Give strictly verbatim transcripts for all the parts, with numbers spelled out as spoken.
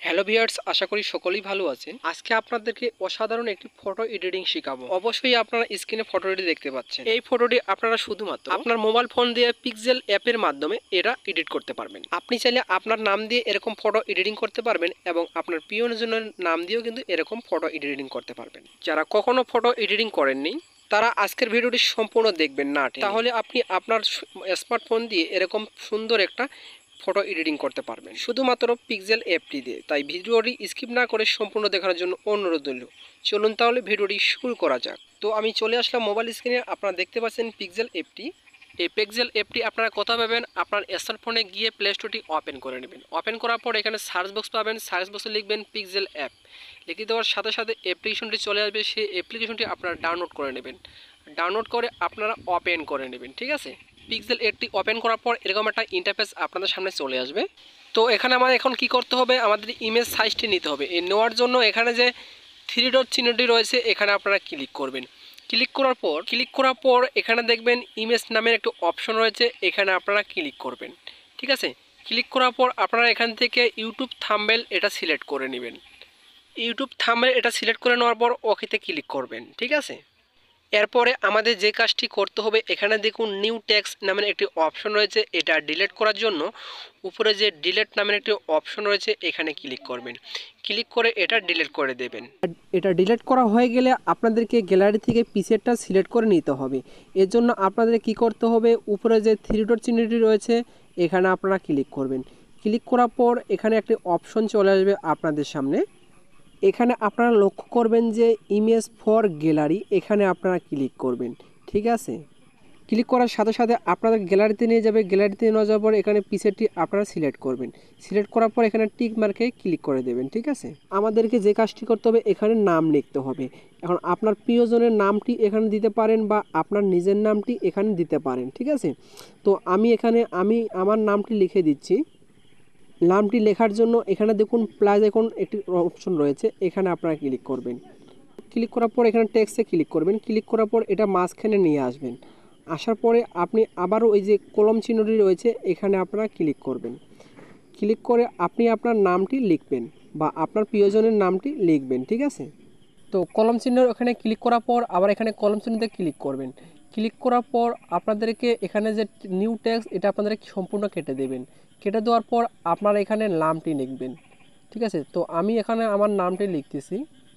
Hello viewers, আশা করি সকলেই ভালো আছেন। আজকে আপনাদেরকে অসাধারণ একটি ফটো এডিটিং শেখাবো। অবশ্যই আপনারা স্ক্রিনে ফটোটি দেখতে পাচ্ছেন। এই ফটোটি আপনারা শুধুমাত্র আপনার মোবাইল ফোন দিয়ে পিক্সেল অ্যাপের মাধ্যমে এটা এডিট করতে পারবেন। আপনি চাইলে আপনার নাম দিয়ে এরকম ফটো এডিটিং করতে পারবেন এবং আপনার প্রিয়জনের নাম দিয়েও কিন্তু এরকম ফটো এডিটিং করতে পারবেন। যারা কখনো ফটো এডিটিং করেননি তারা আজকের ভিডিওটি সম্পূর্ণ দেখবেন না, তাহলে আপনি আপনার স্মার্টফোন দিয়ে এরকম সুন্দর একটা ফটো এডিটিং করতে পারবেন শুধুমাত্র পিক্সেল অ্যাপটি দিয়ে। তাই ভিডিওটি স্কিপ না করে সম্পূর্ণ দেখার জন্য অনুরোধ রইল। চলুন তাহলে ভিডিওটি শুরু করা যাক। তো আমি চলে আসলাম মোবাইল স্ক্রিনে। আপনারা দেখতে পাচ্ছেন পিক্সেল অ্যাপটি। এই পিক্সেল অ্যাপটি আপনারা কোথায় পাবেন? আপনার স্মার্টফোনে গিয়ে প্লে স্টোরটি ওপেন করে নেবেন। ওপেন করার পর এখানে সার্চ বক্স পাবেন। সার্চ বক্সে লিখবেন পিক্সেল অ্যাপ। লিখে দেওয়ার সাথে সাথে অ্যাপ্লিকেশনটি চলে আসবে। সেই অ্যাপ্লিকেশনটি আপনারা ডাউনলোড করে নেবেন। ডাউনলোড করে আপনারা ওপেন করে নেবেন, ঠিক আছে। পিক্সেল এইটটি ওপেন করার পর এরকম একটা ইন্টারফেস আপনাদের সামনে চলে আসবে। তো এখানে আমাদের এখন কি করতে হবে? আমাদের ইমেজ সাইজটি নিতে হবে। এই নেওয়ার জন্য এখানে যে থ্রি ডট চিহ্নটি রয়েছে এখানে আপনারা ক্লিক করবেন। ক্লিক করার পর ক্লিক করার পর এখানে দেখবেন ইমেজ নামের একটু অপশন রয়েছে, এখানে আপনারা ক্লিক করবেন, ঠিক আছে। ক্লিক করার পর আপনারা এখান থেকে ইউটিউব থাম্বনেল এটা সিলেক্ট করে নেবেন। ইউটিউব থাম্বনেল এটা সিলেক্ট করে নেওয়ার পর ওকেতে ক্লিক করবেন, ঠিক আছে। এরপরে আমাদের যে কাজটি করতে হবে, এখানে দেখুন নিউ টেক্সট নামের একটি অপশন রয়েছে। এটা ডিলিট করার জন্য উপরে যে ডিলিট নামের একটি অপশন রয়েছে এখানে ক্লিক করবেন। ক্লিক করে এটা ডিলিট করে দেবেন। এটা ডিলিট করা হয়ে গেলে আপনাদেরকে গ্যালারি থেকে পিকচারটা সিলেক্ট করে নিতে হবে। এর জন্য আপনাদের কি করতে হবে? উপরে যে থ্রি ডট চিহ্নটি রয়েছে এখানে আপনারা ক্লিক করবেন। ক্লিক করার পর এখানে একটি অপশন চলে আসবে আপনাদের সামনে। এখানে আপনারা লক্ষ্য করবেন যে ইমেজ ফর গ্যালারি, এখানে আপনারা ক্লিক করবেন, ঠিক আছে। ক্লিক করার সাথে সাথে আপনাদের গ্যালারিতে নিয়ে যাবে। গ্যালারিতে নিয়ে যাওয়ার পর এখানে পিকচারটি আপনারা সিলেক্ট করবেন। সিলেক্ট করার পর এখানে টিক মার্কে ক্লিক করে দেবেন, ঠিক আছে। আমাদেরকে যে কাজটি করতে হবে এখানে নাম লিখতে হবে। এখন আপনার প্রিয়জনের নামটি এখানে দিতে পারেন বা আপনার নিজের নামটি এখানে দিতে পারেন, ঠিক আছে। তো আমি এখানে আমি আমার নামটি লিখে দিচ্ছি। নামটি লেখার জন্য এখানে দেখুন প্লাস এখন একটি অপশন রয়েছে, এখানে আপনারা ক্লিক করবেন। ক্লিক করার পর এখানে টেক্সটে ক্লিক করবেন। ক্লিক করার পর এটা মাঝখানে নিয়ে আসবেন। আসার পরে আপনি আবারও ওই যে কলম চিহ্নটি রয়েছে এখানে আপনারা ক্লিক করবেন। ক্লিক করে আপনি আপনার নামটি লিখবেন বা আপনার প্রিয়জনের নামটি লিখবেন, ঠিক আছে। তো কলম চিহ্নের ওখানে ক্লিক করার পর আবার এখানে কলম চিহ্নতে ক্লিক করবেন। ক্লিক করার পর আপনাদেরকে এখানে যে নিউ টেক্সট এটা আপনাদেরকে সম্পূর্ণ কেটে দেবেন। কেটে দেওয়ার পর আপনারা এখানে নামটি লিখবেন, ঠিক আছে। তো আমি এখানে আমার নামটি লিখতেছি।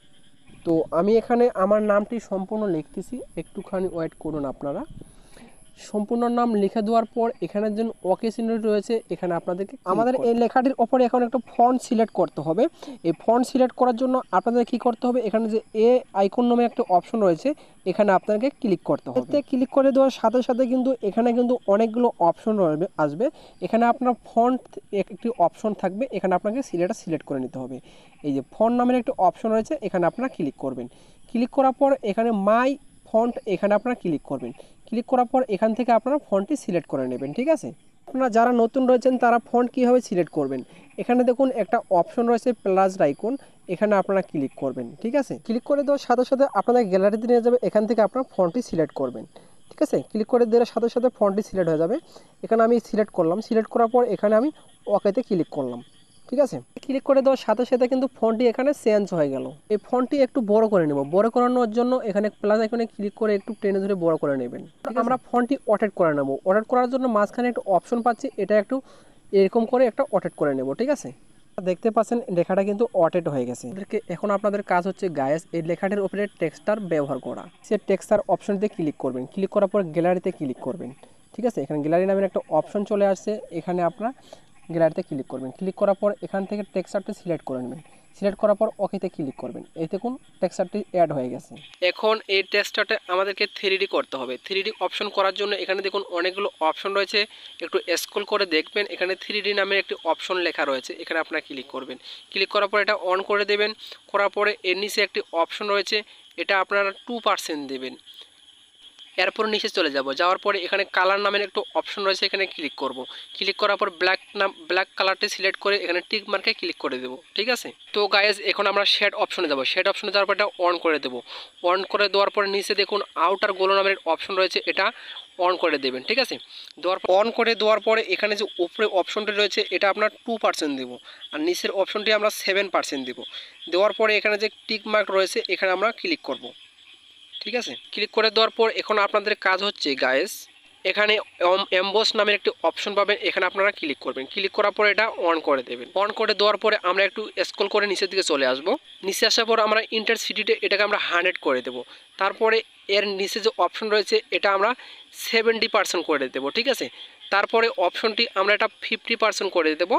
তো আমি এখানে আমার নামটি সম্পূর্ণ লিখতেছি, একটুখানি ওয়েট করুন আপনারা। সম্পূর্ণ নাম লিখে দেওয়ার পর এখানে যে ওকে চিহ্নটি রয়েছে এখানে আপনাদেরকে আমাদের এই লেখাটির ওপরে এখন একটা ফন্ট সিলেক্ট করতে হবে। এই ফন্ট সিলেক্ট করার জন্য আপনাদের কি করতে হবে? এখানে যে এ আইকন নামে একটা অপশন রয়েছে এখানে আপনাকে ক্লিক করতে হবে। এতে ক্লিক করে দেওয়ার সাথে সাথে কিন্তু এখানে কিন্তু অনেকগুলো অপশন রয়েছে আসবে। এখানে আপনার ফন্ট একটি অপশন থাকবে, এখানে আপনাকে সিলেক্টটা সিলেক্ট করে নিতে হবে। এই যে ফন্ট নামের একটা অপশন রয়েছে এখানে আপনারা ক্লিক করবেন। ক্লিক করার পর এখানে মাই ফন্ট এখানে আপনারা ক্লিক করবেন। ক্লিক করার পর এখান থেকে আপনারা ফন্টটি সিলেক্ট করে নেবেন, ঠিক আছে। আপনারা যারা নতুন রয়েছেন তারা ফন্ট কীভাবে সিলেক্ট করবেন? এখানে দেখুন একটা অপশন রয়েছে প্লাস আইকন, এখানে আপনারা ক্লিক করবেন, ঠিক আছে। ক্লিক করে দেওয়ার সাথে সাথে আপনাদের গ্যালারিতে নিয়ে যাবে, এখান থেকে আপনারা ফন্টটি সিলেক্ট করবেন, ঠিক আছে। ক্লিক করে দেওয়ার সাথে সাথে ফন্টটি সিলেক্ট হয়ে যাবে। এখানে আমি সিলেক্ট করলাম। সিলেক্ট করার পর এখানে আমি ওকেতে ক্লিক করলাম, ঠিক আছে। ক্লিক করে দেওয়ার সাথে সাথে কিন্তু ফন্টটি এখানে চেঞ্জ হয়ে গেল। এই ফন্টটি একটু বড় করে নেব। বড় করানোর জন্য এখানে প্লাস আইকনে ক্লিক করে একটু টেনে ধরে বড় করে নেবেন। আমরা ফন্টটি অটেট করে নেব। অটেট করার জন্য মাঝখানে একটু অপশন পাচ্ছি, এটা একটু এরকম করে একটা অটেট করে নেব, ঠিক আছে। দেখতে পাচ্ছেন লেখাটা কিন্তু অটেট হয়ে গেছে। এখন আপনাদের কাজ হচ্ছে গাইস এই লেখাটির উপরে টেক্সচার ব্যবহার করা। সে টেক্সচার অপশনটিতে ক্লিক করবেন। ক্লিক করার পর গ্যালারিতে ক্লিক করবেন, ঠিক আছে। এখানে গ্যালারি নামের একটা অপশন চলে আসছে, এখানে আপনারা গ্যালারিতে ক্লিক করবেন। ক্লিক করার পর এখান থেকে টেক্সচারটি সিলেক্ট করে নেবেন। সিলেক্ট করার পর ওকেতে ক্লিক করবেন। এই দেখুন টেক্সচারটি অ্যাড হয়ে গেছে। এখন এই টেক্সচারটা আমাদেরকে থ্রি ডি করতে হবে। থ্রি ডি অপশন করার জন্য এখানে দেখুন অনেকগুলো অপশন রয়েছে, একটু স্ক্রল করে দেখবেন এখানে থ্রি ডি নামের একটি অপশন লেখা রয়েছে, এখানে আপনারা ক্লিক করবেন। ক্লিক করার পর এটা অন করে দেবেন। করার পরে এর নিচে একটি অপশন রয়েছে, এটা আপনারা টু পার্সেন্ট দেবেন। এরপর নিচে চলে যাব, যাওয়ার পরে এখানে কালার নামের একটু অপশন রয়েছে, এখানে ক্লিক করব। ক্লিক করার পর ব্ল্যাক নাম ব্ল্যাক কালারটি সিলেক্ট করে এখানে টিক মার্কে ক্লিক করে দেবো। ঠিক আছে, তো গাইজ এখন আমরা শেড অপশনে যাব। শেড অপশনে যাওয়ার পর এটা অন করে দেবো। অন করে দেওয়ার পরে নিচে দেখুন আউটার গোলো নামের অপশন রয়েছে, এটা অন করে দেবেন। ঠিক আছে, দেওয়ার অন করে দেওয়ার পরে এখানে যে উপরে অপশনটি রয়েছে এটা আপনার টু পার্সেন্ট দেবো, আর নিচের অপশনটি আমরা সেভেন পার্সেন্ট দেবো। দেওয়ার পরে এখানে যে টিক মার্ক রয়েছে এখানে আমরা ক্লিক করব। ঠিক আছে, ক্লিক করে দেওয়ার পর এখন আপনাদের কাজ হচ্ছে গাইস, এখানে এমবস নামের একটি অপশন পাবেন, এখানে আপনারা ক্লিক করবেন। ক্লিক করার পরে এটা অন করে দেবেন। অন করে দেওয়ার পরে আমরা একটু স্ক্রল করে নিচের দিকে চলে আসব। নিচে আসার পর আমরা ইন্টারসিটিতে এটাকে আমরা হান্ড্রেড করে দেবো। তারপরে এর নিচে যে অপশন রয়েছে এটা আমরা সেভেন্টি পার্সেন্ট করে দেবো। ঠিক আছে, তারপরে অপশনটি আমরা এটা ফিফটি পার্সেন্ট করে দেবো।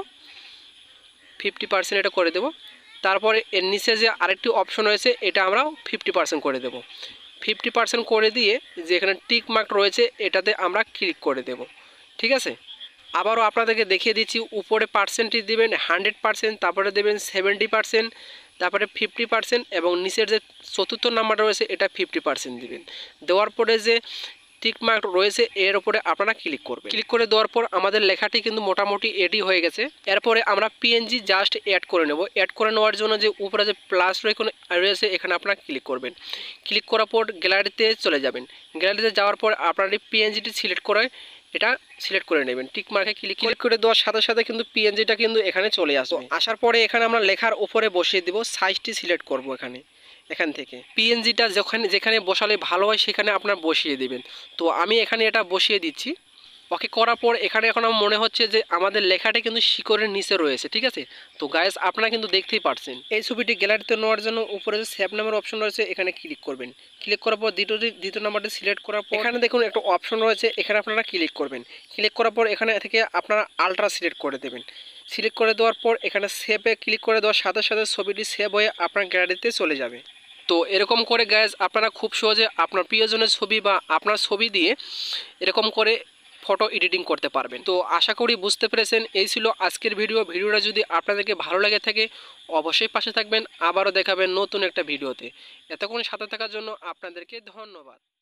ফিফটি পার্সেন্ট এটা করে দেবো। তারপরে এর নিচে যে আরেকটি অপশন রয়েছে এটা আমরা ফিফটি পার্সেন্ট করে দেবো। ফিফটি পার্সেন্ট করে দিয়ে যে এখানে টিক মার্ক রয়েছে এটাতে আমরা ক্লিক করে দেব। ঠিক আছে, আবারও আপনাদেরকে দেখিয়ে দিচ্ছি, উপরে পার্সেন্টটি দেবেন হান্ড্রেড পার্সেন্ট, তারপরে দেবেন সেভেন্টি পার্সেন্ট, তারপরে ফিফটি পার্সেন্ট, এবং নিচের যে চতুর্থ নাম্বারটা রয়েছে এটা ফিফটি পার্সেন্ট দেবেন। দেওয়ার পরে যে টিক মার্ক রয়েছে এর উপরে আপনারা ক্লিক করবেন। ক্লিক করে দেওয়ার পর আমাদের লেখাটি কিন্তু মোটামুটি রেডি হয়ে গেছে। এরপরে আমরা পিএনজি জাস্ট অ্যাড করে নেব। অ্যাড করে নেওয়ার জন্য যে উপরে যে প্লাস রয়েছে এখানে আপনারা ক্লিক করবেন। ক্লিক করার পর গ্যালারিতে চলে যাবেন। গ্যালারিতে যাওয়ার পর আপনার এই পিএনজিটি সিলেক্ট করে এটা সিলেক্ট করে নেবেন। টিক মার্কে ক্লিক ক্লিক করে দেওয়ার সাথে সাথে কিন্তু পিএনজিটা কিন্তু এখানে চলে আসবে। আসার পরে এখানে আমরা লেখার উপরে বসিয়ে দিব, সাইজটি সিলেক্ট করব এখানে এখান থেকে। পিএনজিটা যেখানে যেখানে বসালে ভালো হয় সেখানে আপনার বসিয়ে দিবেন। তো আমি এখানে এটা বসিয়ে দিচ্ছি। ওকে করার পর এখানে এখন আমার মনে হচ্ছে যে আমাদের লেখাটা কিন্তু শিকড়ের নিচে রয়েছে। ঠিক আছে, তো গাইস আপনারা কিন্তু দেখতেই পারছেন। এই ছবিটি গ্যালারিতে নেওয়ার জন্য উপরে যে সেভ নামের অপশন রয়েছে এখানে ক্লিক করবেন। ক্লিক করার পর দ্বিতীয় দ্বিতীয় নাম্বারটি সিলেক্ট করার পর এখানে দেখুন একটা অপশন রয়েছে, এখানে আপনারা ক্লিক করবেন। ক্লিক করার পর এখানে থেকে আপনারা আলট্রা সিলেক্ট করে দেবেন। সিলেক্ট করে দেওয়ার পর এখানে সেভে ক্লিক করে দেওয়ার সাথে সাথে ছবিটি সেভ হয়ে আপনার গ্যালারিতে চলে যাবে। তো এরকম করে গাইজ আপনারা খুব সহজে আপনার প্রিয়জনের ছবি বা আপনার ছবি দিয়ে এরকম করে ফটো এডিটিং করতে পারবেন। তো আশা করি বুঝতে পেরেছেন। এই ছিল আজকের ভিডিও। ভিডিওটা যদি আপনাদেরকে ভালো লাগে থাকে অবশ্যই পাশে থাকবেন। আবারও দেখাবেন নতুন একটা ভিডিওতে। এতক্ষণ সাথে থাকার জন্য আপনাদেরকে ধন্যবাদ।